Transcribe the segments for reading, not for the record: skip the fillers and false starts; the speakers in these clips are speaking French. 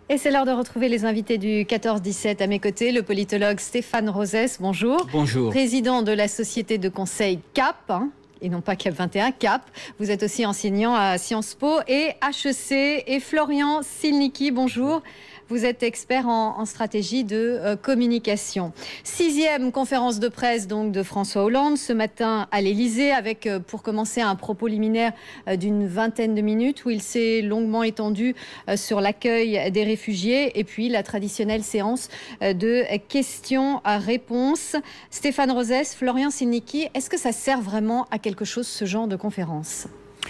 Et c'est l'heure de retrouver les invités du 14-17 à mes côtés. Le politologue Stéphane Rosès, bonjour. Bonjour. Président de la société de conseil CAP, et non pas CAP 21, CAP. Vous êtes aussi enseignant à Sciences Po et HEC. Et Florian Silnicki, bonjour. Vous êtes expert en stratégie de communication. 6e conférence de presse donc de François Hollande ce matin à l'Élysée avec pour commencer un propos liminaire d'une vingtaine de minutes où il s'est longuement étendu sur l'accueil des réfugiés et puis la traditionnelle séance de questions à réponses. Stéphane Rosès, Florian Silnicki, est-ce que ça sert vraiment à quelque chose ce genre de conférence ?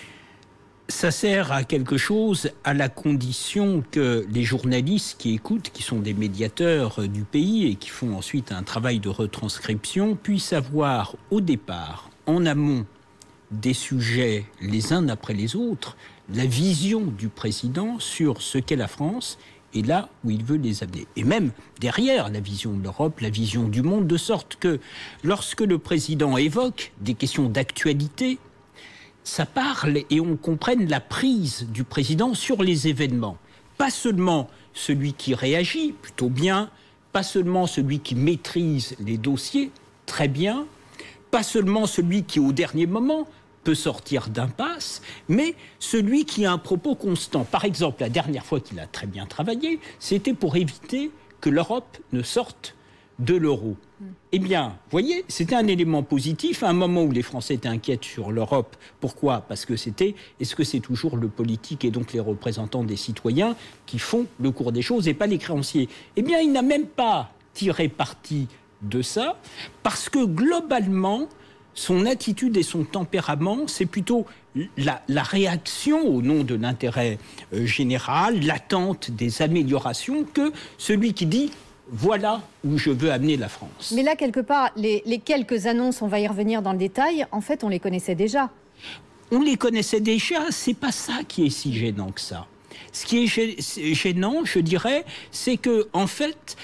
Ça sert à quelque chose à la condition que les journalistes qui écoutent, qui sont des médiateurs du pays et qui font ensuite un travail de retranscription, puissent avoir au départ, en amont des sujets les uns après les autres, la vision du président sur ce qu'est la France et là où il veut les amener. Et même derrière la vision de l'Europe, la vision du monde, de sorte que lorsque le président évoque des questions d'actualité, ça parle et on comprenne la prise du président sur les événements. Pas seulement celui qui réagit plutôt bien, pas seulement celui qui maîtrise les dossiers très bien, pas seulement celui qui au dernier moment peut sortir d'impasse, mais celui qui a un propos constant. Par exemple, la dernière fois qu'il a très bien travaillé, c'était pour éviter que l'Europe ne sorte de l'euro. Eh bien, vous voyez, c'était un élément positif à un moment où les Français étaient inquiets sur l'Europe. Pourquoi ? Parce que est-ce que c'est toujours le politique et donc les représentants des citoyens qui font le cours des choses et pas les créanciers ? Eh bien, il n'a même pas tiré parti de ça parce que globalement, son attitude et son tempérament, c'est plutôt la réaction au nom de l'intérêt général, l'attente des améliorations que celui qui dit « voilà où je veux amener la France ». Mais là, quelque part, les quelques annonces, on va y revenir dans le détail, en fait, on les connaissait déjà. On les connaissait déjà, c'est pas ça qui est si gênant que ça. Ce qui est gênant, je dirais, c'est que, en fait,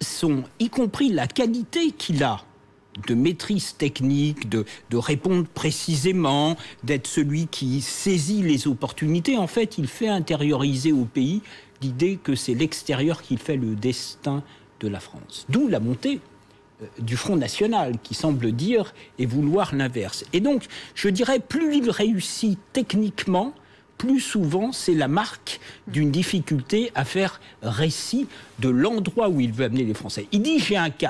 y compris la qualité qu'il a de maîtrise technique, de répondre précisément, d'être celui qui saisit les opportunités, en fait, il fait intérioriser au pays l'idée que c'est l'extérieur qui fait le destin de la France. D'où la montée du Front National qui semble dire et vouloir l'inverse. Et donc, je dirais, plus il réussit techniquement, plus souvent c'est la marque d'une difficulté à faire récit de l'endroit où il veut amener les Français. Il dit « j'ai un cap ».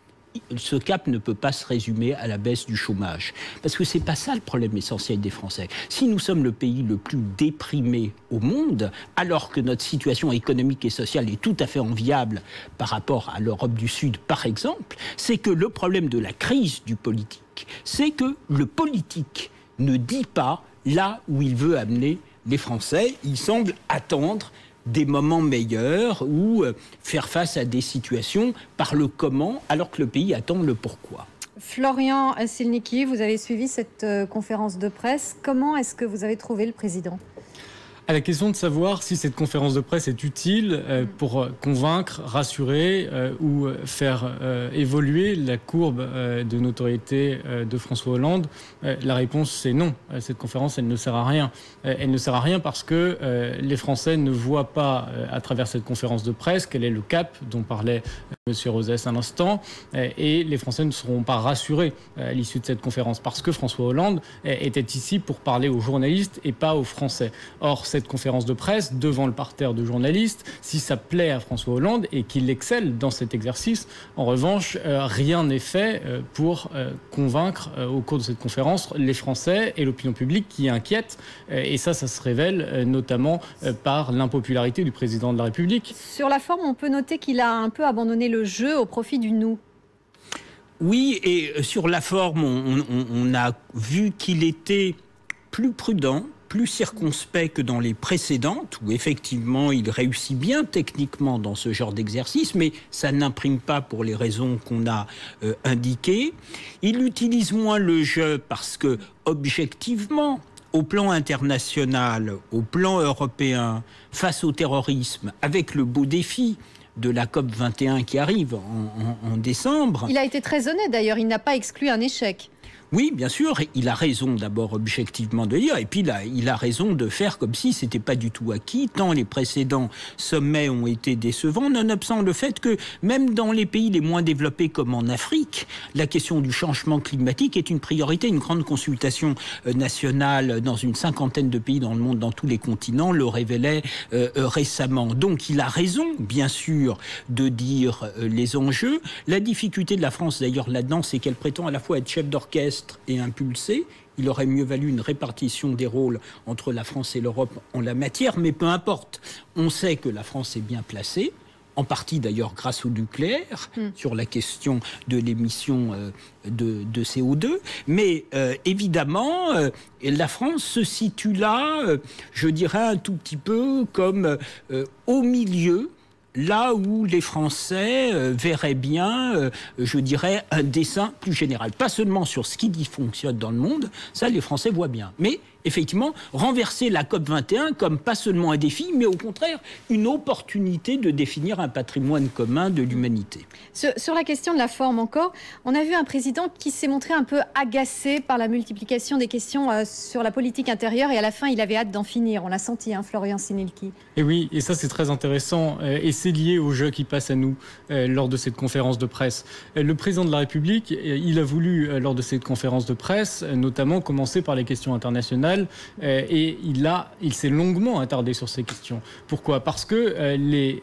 Ce cap ne peut pas se résumer à la baisse du chômage. Parce que ce n'est pas ça le problème essentiel des Français. Si nous sommes le pays le plus déprimé au monde, alors que notre situation économique et sociale est tout à fait enviable par rapport à l'Europe du Sud, par exemple, c'est que le problème de la crise du politique, c'est que le politique ne dit pas là où il veut amener les Français. Il semble attendre des moments meilleurs ou faire face à des situations par le comment, alors que le pays attend le pourquoi. Florian Silnicki, vous avez suivi cette conférence de presse. Comment est-ce que vous avez trouvé le président ? À la question de savoir si cette conférence de presse est utile pour convaincre, rassurer ou faire évoluer la courbe de notoriété de François Hollande, la réponse c'est non. Cette conférence, elle ne sert à rien. Elle ne sert à rien parce que les Français ne voient pas à travers cette conférence de presse quel est le cap dont parlait M. Rosès à l'instant, et les Français ne seront pas rassurés à l'issue de cette conférence parce que François Hollande était ici pour parler aux journalistes et pas aux Français. Or, cette conférence de presse devant le parterre de journalistes, si ça plaît à François Hollande et qu'il excelle dans cet exercice, en revanche, rien n'est fait pour convaincre au cours de cette conférence les Français et l'opinion publique qui est inquiète. Et ça se révèle notamment par l'impopularité du président de la République. Sur la forme, on peut noter qu'il a un peu abandonné le jeu au profit du nous. Oui, et sur la forme, on a vu qu'il était plus prudent, plus circonspect que dans les précédentes, où effectivement il réussit bien techniquement dans ce genre d'exercice, mais ça n'imprime pas pour les raisons qu'on a indiquées. Il utilise moins le jeu parce que, objectivement, au plan international, au plan européen, face au terrorisme, avec le beau défi de la COP 21 qui arrive en décembre. Il a été très honnête d'ailleurs, il n'a pas exclu un échec. Oui, bien sûr, il a raison d'abord objectivement de dire, et puis il a raison de faire comme si c'était pas du tout acquis, tant les précédents sommets ont été décevants, nonobstant le fait que même dans les pays les moins développés comme en Afrique, la question du changement climatique est une priorité. Une grande consultation nationale dans une 50aine de pays dans le monde, dans tous les continents, le révélait récemment. Donc il a raison, bien sûr, de dire les enjeux. La difficulté de la France, d'ailleurs, là-dedans, c'est qu'elle prétend à la fois être chef d'orchestre et impulsé. Il aurait mieux valu une répartition des rôles entre la France et l'Europe en la matière, mais peu importe. On sait que la France est bien placée, en partie d'ailleurs grâce au nucléaire, sur la question de l'émission de CO2. Mais évidemment, la France se situe là, je dirais un tout petit peu comme au milieu, là où les Français verraient bien, je dirais, un dessin plus général. Pas seulement sur ce qui fonctionne dans le monde, ça les Français voient bien. Mais effectivement, renverser la COP21 comme pas seulement un défi, mais au contraire une opportunité de définir un patrimoine commun de l'humanité. Sur la question de la forme encore, on a vu un président qui s'est montré un peu agacé par la multiplication des questions sur la politique intérieure, et à la fin il avait hâte d'en finir. On l'a senti, hein, Florian Sinilki. Et oui, et ça c'est très intéressant, et c'est lié au jeu qui passe à nous lors de cette conférence de presse. Le président de la République, il a voulu, lors de cette conférence de presse, notamment commencer par les questions internationales, et il s'est longuement attardé sur ces questions. Pourquoi ? Parce que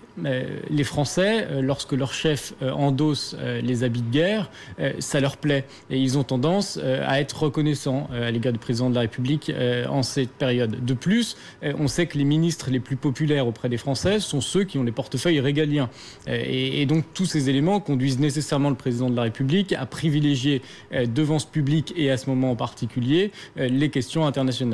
les Français, lorsque leur chef endosse les habits de guerre, ça leur plaît, et ils ont tendance à être reconnaissants à l'égard du président de la République en cette période. De plus, on sait que les ministres les plus populaires auprès des Français sont ceux qui ont les portefeuilles régaliens. Et donc tous ces éléments conduisent nécessairement le président de la République à privilégier devant ce public, et à ce moment en particulier, les questions internationales.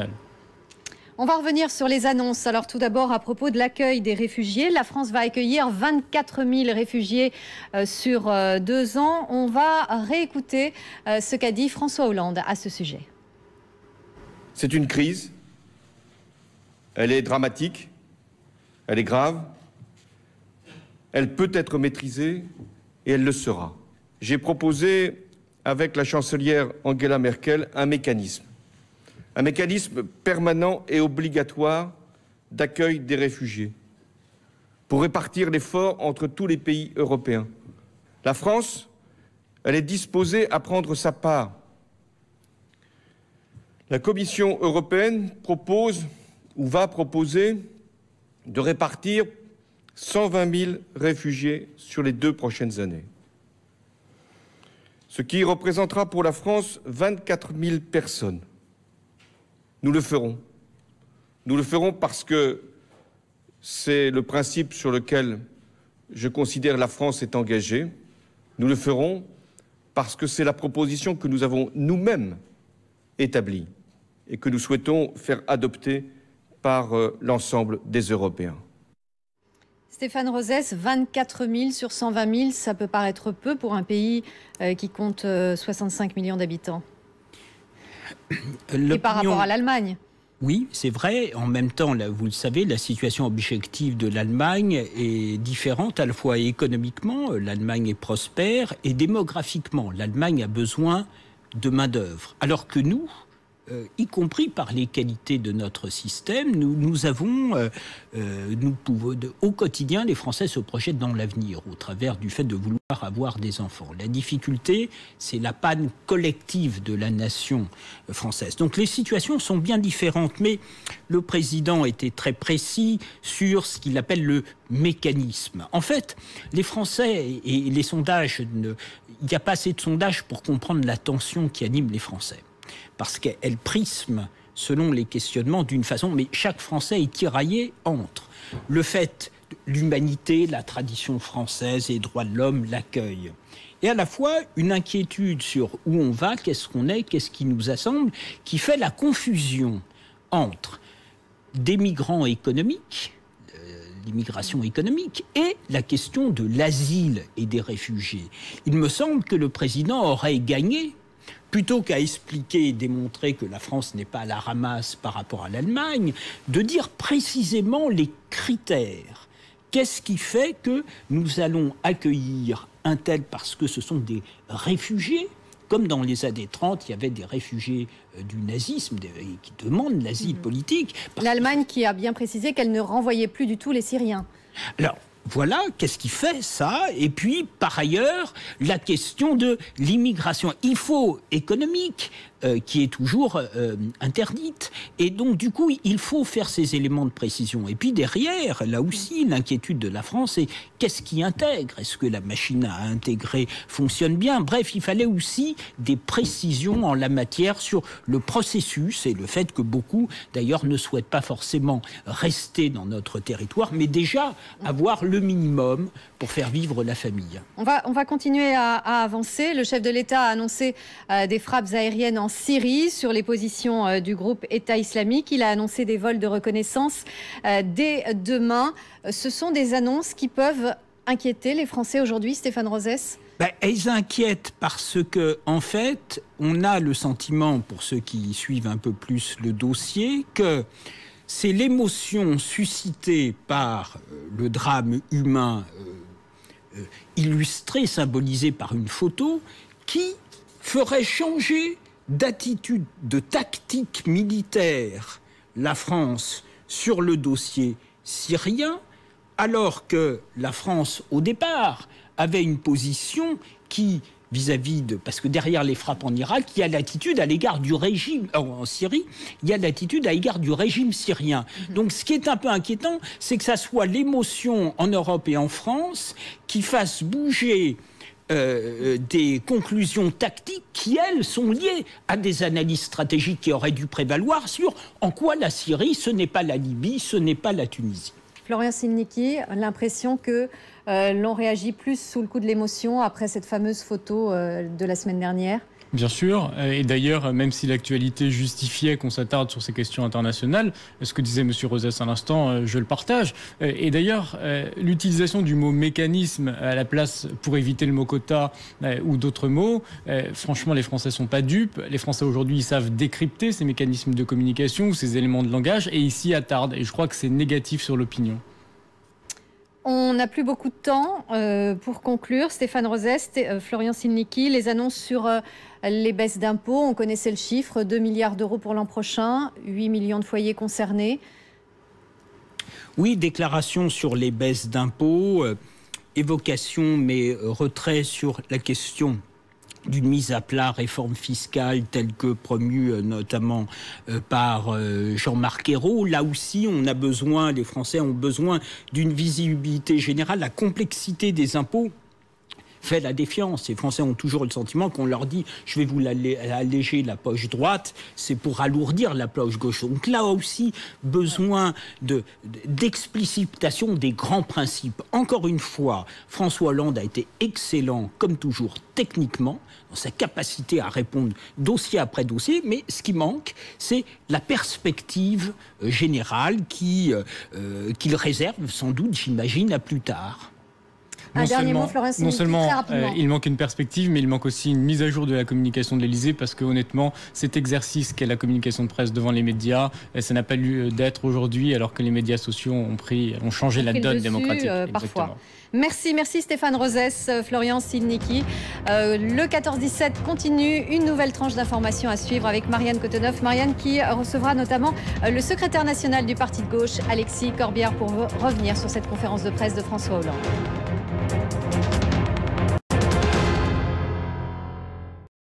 On va revenir sur les annonces. Alors tout d'abord, à propos de l'accueil des réfugiés, la France va accueillir 24 000 réfugiés sur 2 ans. On va réécouter ce qu'a dit François Hollande à ce sujet. C'est une crise. Elle est dramatique. Elle est grave. Elle peut être maîtrisée et elle le sera. J'ai proposé, avec la chancelière Angela Merkel, un mécanisme permanent et obligatoire d'accueil des réfugiés pour répartir l'effort entre tous les pays européens. La France, elle est disposée à prendre sa part. La Commission européenne propose ou va proposer de répartir 120 000 réfugiés sur les 2 prochaines années, ce qui représentera pour la France 24 000 personnes. Nous le ferons. Nous le ferons parce que c'est le principe sur lequel je considère la France est engagée. Nous le ferons parce que c'est la proposition que nous avons nous-mêmes établie et que nous souhaitons faire adopter par l'ensemble des Européens. Stéphane Rosès, 24 000 sur 120 000, ça peut paraître peu pour un pays qui compte 65 millions d'habitants. Et par rapport à l'Allemagne. Oui, c'est vrai. En même temps, là, vous le savez, la situation objective de l'Allemagne est différente à la fois économiquement, l'Allemagne est prospère, et démographiquiquement, l'Allemagne a besoin de main-d'œuvre. Alors que nous, y compris par les qualités de notre système, nous avons, au quotidien, les Français se projettent dans l'avenir au travers du fait de vouloir avoir des enfants. La difficulté, c'est la panne collective de la nation française. Donc les situations sont bien différentes, mais le président était très précis sur ce qu'il appelle le mécanisme. En fait, les Français et les sondages, il n'y a pas assez de sondages pour comprendre la tension qui anime les Français. Parce qu'elle prisme selon les questionnements d'une façon, mais chaque Français est tiraillé entre le fait, l'humanité, la tradition française, les droits de l'homme, l'accueil, et à la fois une inquiétude sur où on va, qu'est-ce qu'on est, qu'est-ce qui nous assemble, qui fait la confusion entre des migrants économiques, l'immigration économique, et la question de l'asile et des réfugiés. Il me semble que le président aurait gagné, plutôt qu'à expliquer et démontrer que la France n'est pas à la ramasse par rapport à l'Allemagne, de dire précisément les critères. Qu'est-ce qui fait que nous allons accueillir un tel parce que ce sont des réfugiés comme dans les années 30, il y avait des réfugiés du nazisme qui demandent l'asile politique. L'Allemagne qui a bien précisé qu'elle ne renvoyait plus du tout les Syriens. Alors, voilà, qu'est-ce qui fait ça? Et puis, par ailleurs, la question de l'immigration. Il faut économique, qui est toujours interdite. Et donc, du coup, il faut faire ces éléments de précision. Et puis derrière, là aussi, l'inquiétude de la France, c'est qu'est-ce qui intègre? Est-ce que la machine à intégrer fonctionne bien? Bref, il fallait aussi des précisions en la matière sur le processus et le fait que beaucoup, d'ailleurs, ne souhaitent pas forcément rester dans notre territoire, mais déjà avoir le minimum pour faire vivre la famille. On va continuer à avancer. Le chef de l'État a annoncé des frappes aériennes en Syrie sur les positions du groupe État islamique. Il a annoncé des vols de reconnaissance dès demain. Ce sont des annonces qui peuvent inquiéter les Français aujourd'hui, Stéphane Rosès? Elles inquiètent parce que, en fait, on a le sentiment, pour ceux qui suivent un peu plus le dossier, que c'est l'émotion suscitée par le drame humain illustré, symbolisé par une photo, qui ferait changer d'attitude, de tactique militaire la France sur le dossier syrien, alors que la France, au départ, avait une position qui, vis-à-vis de... Parce que derrière les frappes en Irak, il y a l'attitude à l'égard du régime... en Syrie, il y a l'attitude à l'égard du régime syrien. Donc ce qui est un peu inquiétant, c'est que ça soit l'émotion en Europe et en France qui fasse bouger des conclusions tactiques qui, elles, sont liées à des analyses stratégiques qui auraient dû prévaloir sur en quoi la Syrie, ce n'est pas la Libye, ce n'est pas la Tunisie. Florian Silnicki, l'impression que l'on réagit plus sous le coup de l'émotion après cette fameuse photo de la semaine dernière? Bien sûr, et d'ailleurs, même si l'actualité justifiait qu'on s'attarde sur ces questions internationales, ce que disait M. Rosès à l'instant, je le partage. Et d'ailleurs, l'utilisation du mot mécanisme à la place pour éviter le mot quota ou d'autres mots, franchement, les Français sont pas dupes. Les Français aujourd'hui, ils savent décrypter ces mécanismes de communication ou ces éléments de langage et ils s'y attardent. Et je crois que c'est négatif sur l'opinion. On n'a plus beaucoup de temps pour conclure. Stéphane Rosès, Florian Silnicki, les annonces sur les baisses d'impôts. On connaissait le chiffre, 2 milliards d'euros pour l'an prochain, 8 millions de foyers concernés. Oui, déclaration sur les baisses d'impôts, évocation mais retrait sur la question d'une mise à plat réforme fiscale telle que promue notamment par Jean-Marc Ayrault. Là aussi, on a besoin, les Français ont besoin d'une visibilité générale. La complexité des impôts fait la défiance. Les Français ont toujours le sentiment qu'on leur dit « je vais vous alléger la poche droite », c'est pour alourdir la poche gauche. Donc là aussi, besoin d'explicitation des grands principes. Encore une fois, François Hollande a été excellent, comme toujours, techniquement, dans sa capacité à répondre dossier après dossier, mais ce qui manque, c'est la perspective générale qu'il réserve sans doute, j'imagine, à plus tard. Un dernier mot, Florence Silnicki, non seulement très rapidement. Il manque une perspective, mais il manque aussi une mise à jour de la communication de l'Élysée, parce que honnêtement, cet exercice qu'est la communication de presse devant les médias, ça n'a pas lieu d'être aujourd'hui, alors que les médias sociaux ont changé la donne démocratique. Parfois. Merci Stéphane Rosès, Florian Silnicki. Le 14-17 continue, une nouvelle tranche d'informations à suivre avec Marianne Coteneuf. Marianne qui recevra notamment le secrétaire national du parti de gauche, Alexis Corbière, pour revenir sur cette conférence de presse de François Hollande.